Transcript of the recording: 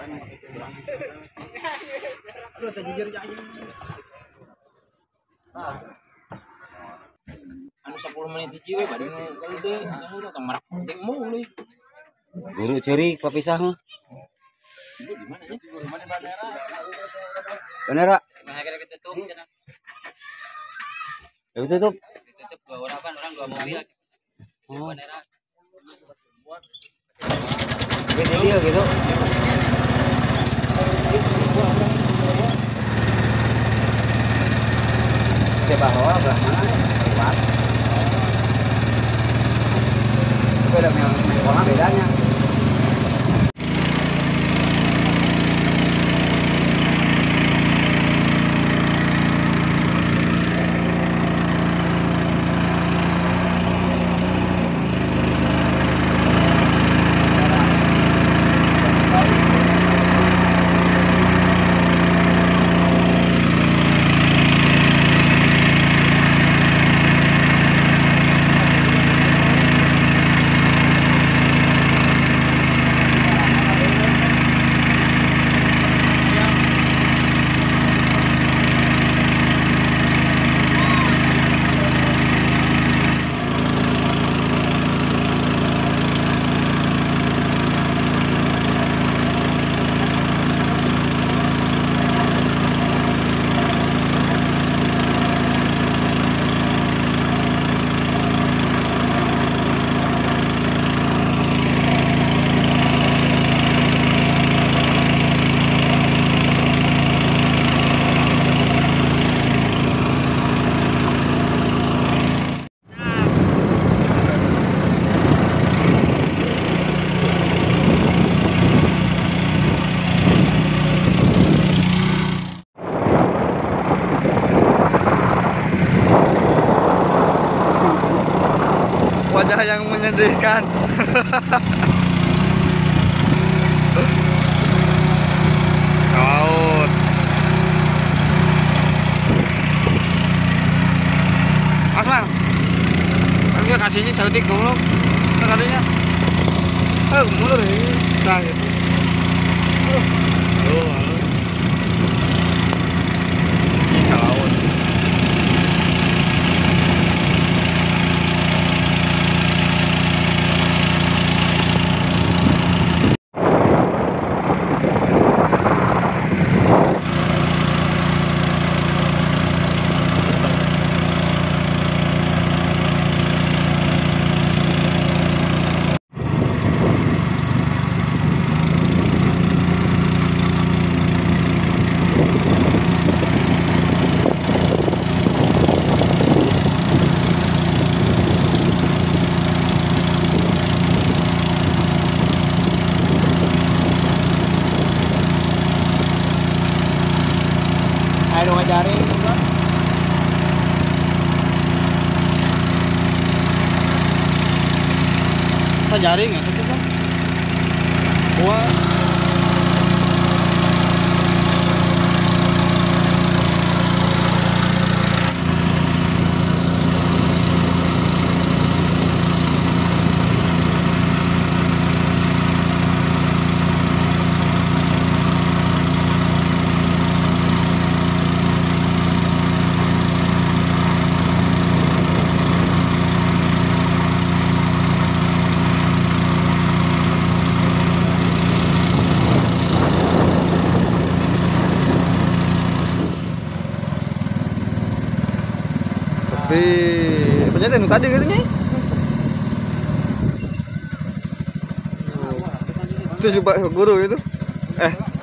Aduh, sejujur aja. Anu 10 menit hiji we bade nu kali deh, anu tah marak penting mulu. Guru ceurik papisah mah. Di mana ya? Guru mana Bandera? Bandera. Nah, akhirnya ketutup cenah. Ditutup. Ditutup 2 orang kan, orang 2 mobil. Oh. Bandera. Jadi dia gitu. Siapa bawa belah mana? Lewat. Beda yang sekolah bedanya. Wajah yang menyedihkan. Laut. Asman, dia kasih sih seltik dulu, katanya. Mulai deh, nah gitu. Ini ke laut. Ayo ngajarin juga. Kita jaring ya itu kan. Wah. Tapi ternyata yang tadi gitu nih. Itu si Pak Guru itu.